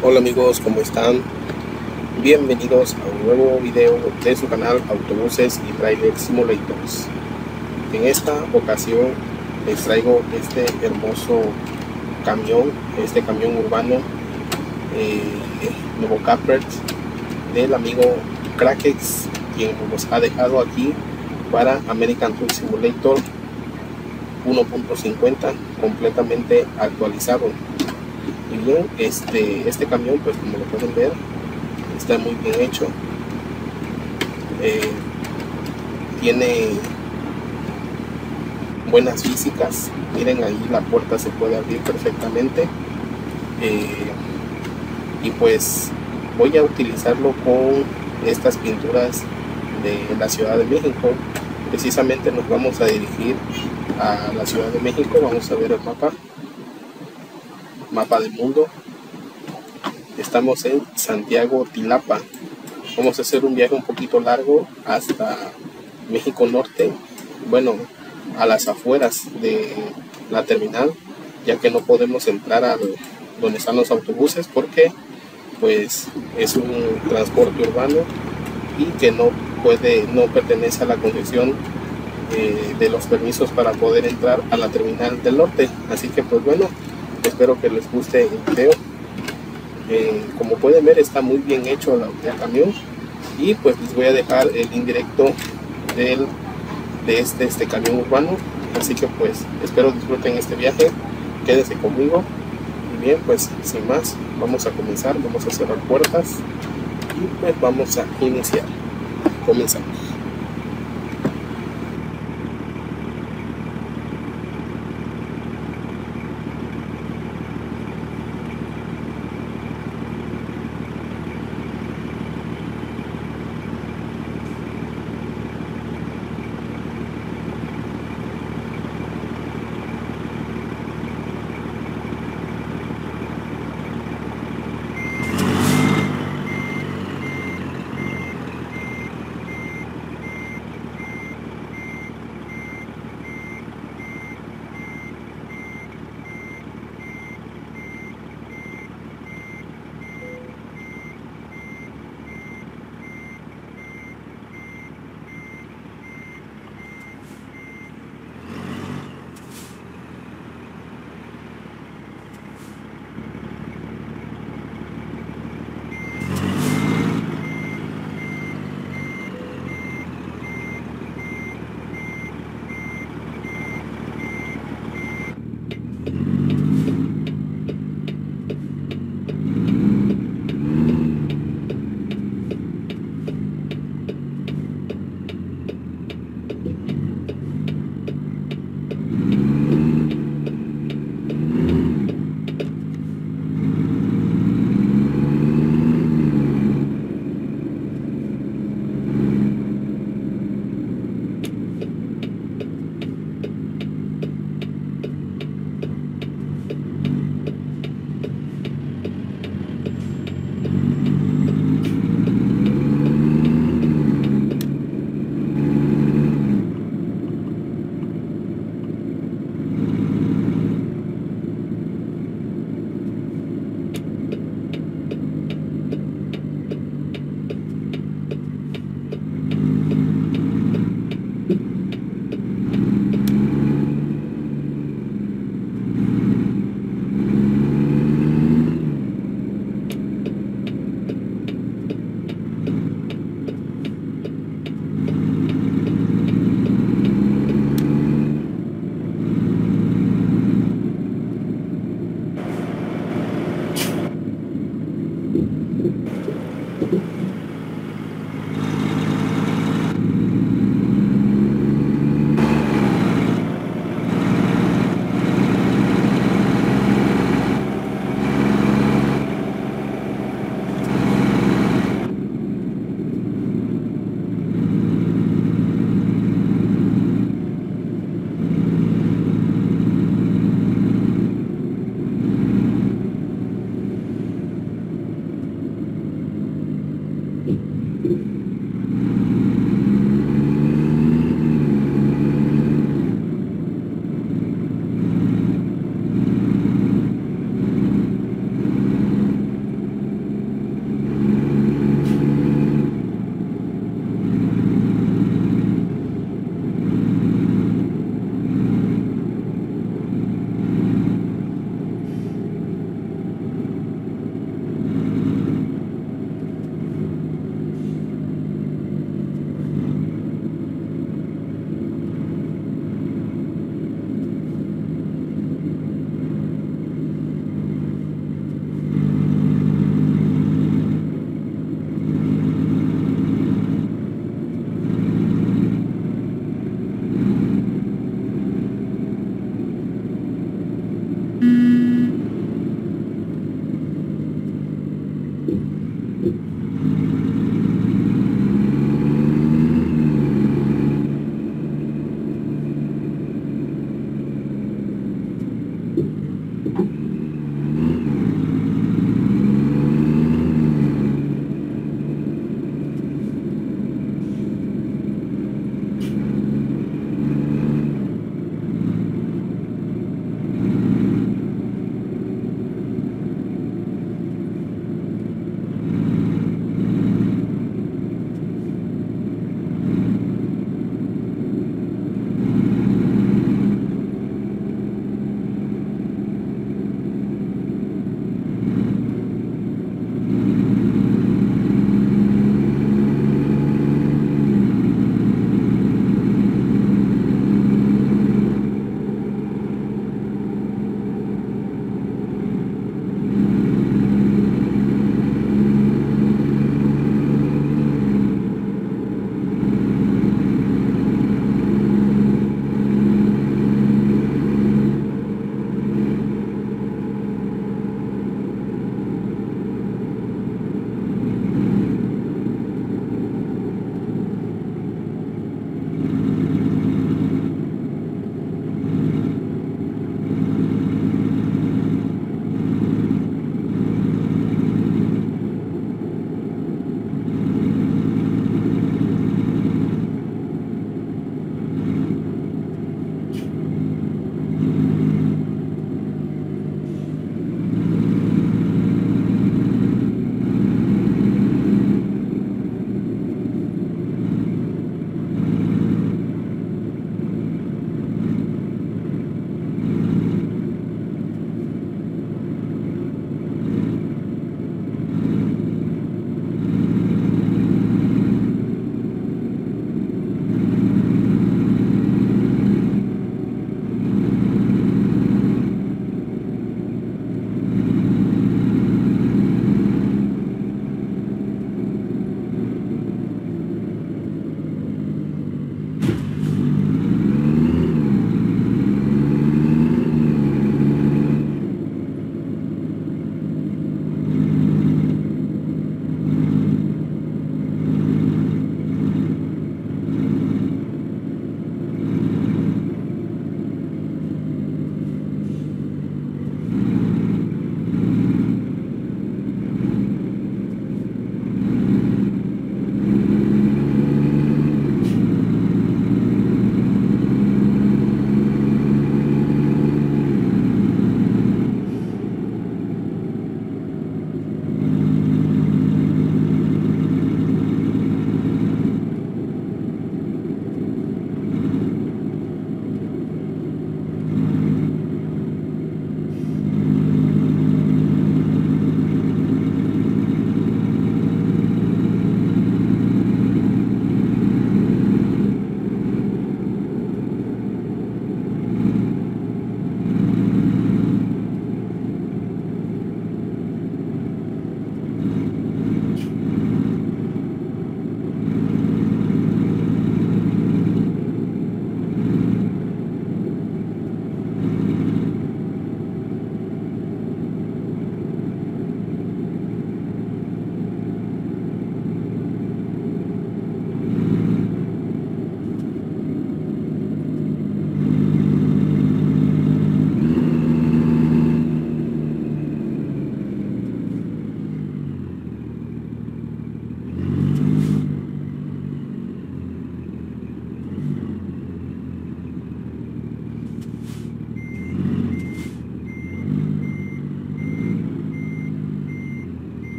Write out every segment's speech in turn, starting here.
Hola amigos, ¿cómo están? Bienvenidos a un nuevo video de su canal Autobuses y Trailer Simulators. En esta ocasión les traigo este hermoso camión, este camión urbano nuevo Capert del amigo Crakex, quien nos ha dejado aquí para American Truck Simulator 1.50 completamente actualizado. Y bien, este camión, pues como lo pueden ver, está muy bien hecho. Tiene buenas físicas. Miren, ahí la puerta se puede abrir perfectamente. Y pues voy a utilizarlo con estas pinturas de la Ciudad de México. Precisamente nos vamos a dirigir a la Ciudad de México. Vamos a ver el mapa del mundo. Estamos en Santiago Tilapa. Vamos a hacer un viaje un poquito largo hasta México Norte, bueno, a las afueras de la terminal, ya que no podemos entrar donde están los autobuses porque pues es un transporte urbano y que no pertenece a la concesión de los permisos para poder entrar a la terminal del norte. Así que pues bueno, espero que les guste el video. Como pueden ver, está muy bien hecho el camión, y pues les voy a dejar el indirecto de este camión urbano. Así que pues espero disfruten este viaje, quédense conmigo. Y bien, pues sin más, vamos a comenzar, vamos a cerrar puertas y pues vamos a iniciar. Comenzamos.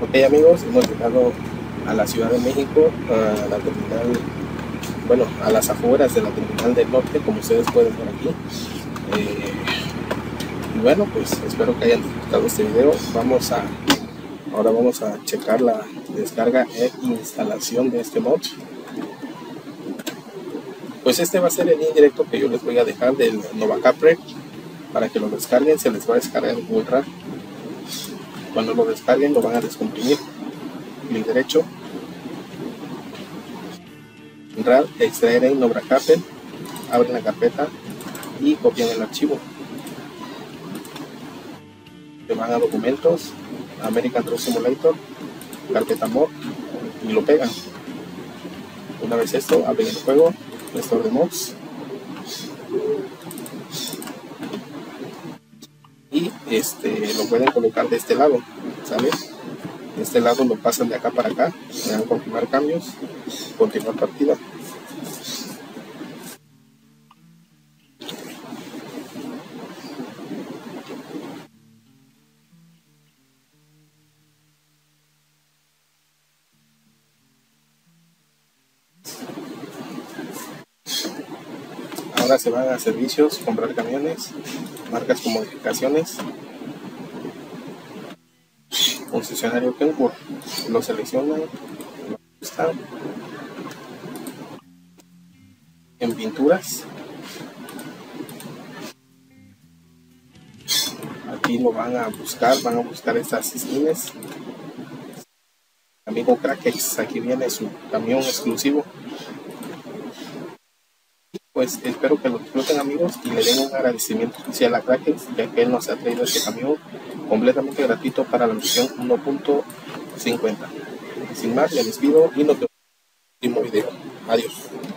Ok amigos, hemos llegado a la Ciudad de México, a la terminal, bueno, a las afueras de la terminal del norte, como ustedes pueden ver aquí. Y bueno, pues espero que hayan disfrutado este video. Ahora vamos a checar la descarga e instalación de este mod. Pues este va a ser el link directo que yo les voy a dejar del Nova Capre para que lo descarguen. Se les va a descargar muy rápido. Cuando lo descarguen lo van a descomprimir. Clic derecho, RAR, extraer en Nova Capre, abren la carpeta y copian el archivo. Se van a documentos, American Truck Simulator, carpeta mod y lo pegan. Una vez esto, abren el juego, Store de mods y lo pueden colocar de este lado, ¿sale? De este lado lo pasan de acá para acá, le dan confirmar cambios, continuar partida. Ahora se van a servicios, comprar camiones, marcas con modificaciones, concesionario Kenworth, lo seleccionan, lo ajustan, en pinturas, aquí lo van a buscar estas skins. Amigo Crackhex, aquí viene su camión exclusivo. Pues espero que lo disfruten amigos y le den un agradecimiento especial a Crackhex, ya que él nos ha traído este camión completamente gratuito para la versión 1.50. Sin más, me despido y nos vemos en el próximo video. Adiós.